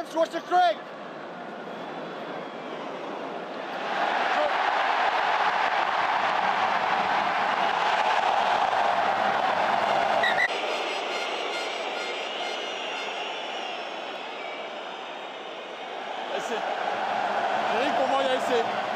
James, watch the Craig. Essai. Eric, pour moi, il y a essai.